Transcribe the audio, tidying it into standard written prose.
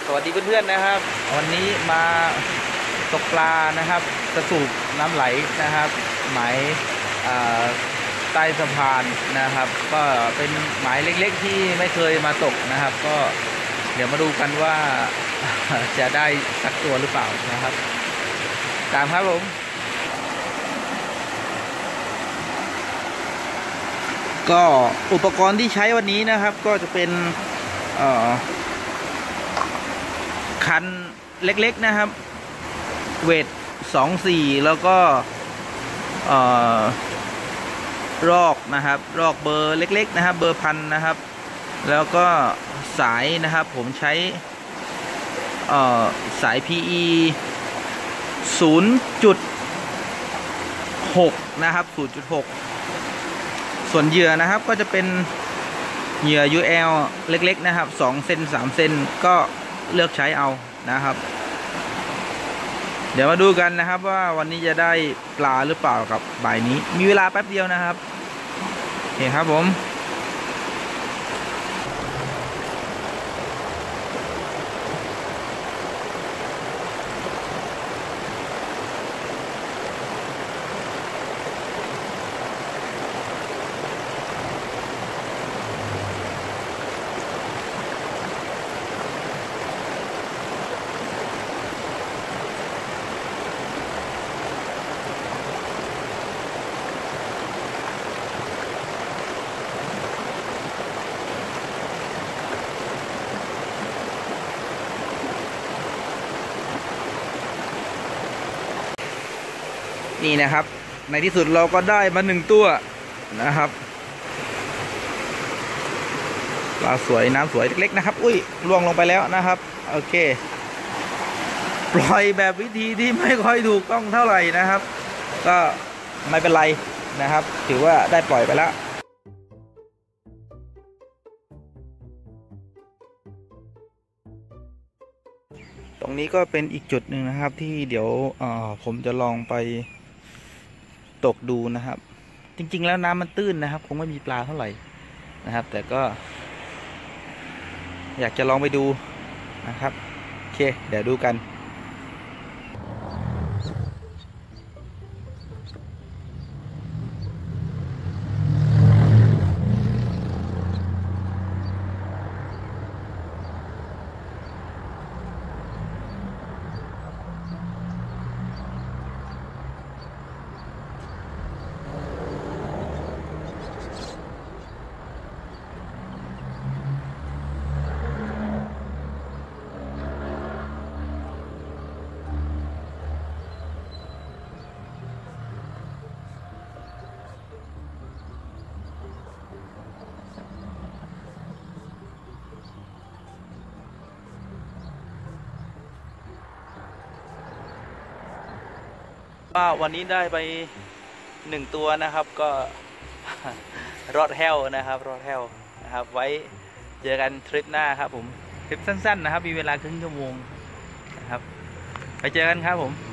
วัสดีเพื่อนๆนะครับวันนี้มาตกปลานะครับกระสูบน้ำไหลนะครับหมายใต้สะพานนะครับก็เป็นหมายเล็กๆที่ไม่เคยมาตกนะครับก็เดี๋ยวมาดูกันว่าจะได้สักตัวหรือเปล่านะครับตามครับผมก็อุปกรณ์ที่ใช้วันนี้นะครับก็จะเป็นคันเล็กๆนะครับเวท24แล้วก็รอกนะครับรอกเบอร์เล็กๆนะครับเบอร์พันนะครับแล้วก็สายนะครับผมใช้สาย PE 0.6 นะครับ 0.6 ส่วนเหยื่อนะครับก็จะเป็นเหยื่อ UL เล็กๆนะครับ2เซน3เซนก็เลือกใช้เอานะครับเดี๋ยวมาดูกันนะครับว่าวันนี้จะได้ปลาหรือเปล่ากับบ่ายนี้มีเวลาแป๊บเดียวนะครับโอเคครับผมนี่นะครับในที่สุดเราก็ได้มา1ตัวนะครับปลาสวยน้ำสวยเล็กๆนะครับอุ้ยล่วงลงไปแล้วนะครับโอเคปล่อยแบบวิธีที่ไม่ค่อยถูกต้องเท่าไหร่นะครับก็ไม่เป็นไรนะครับถือว่าได้ปล่อยไปแล้วตรงนี้ก็เป็นอีกจุดหนึ่งนะครับที่เดี๋ยวผมจะลองไปตกดูนะครับจริงๆแล้วน้ำมันตื้นนะครับคงไม่มีปลาเท่าไหร่นะครับแต่ก็อยากจะลองไปดูนะครับโอเคเดี๋ยวดูกันก็วันนี้ได้ไป1ตัวนะครับก็รอดแห้วนะครับรอดแห้วนะครับไว้เจอกันทริปหน้าครับผมทริปสั้นๆนะครับมีเวลาครึ่งชั่วโมงนะครับไปเจอกันครับผม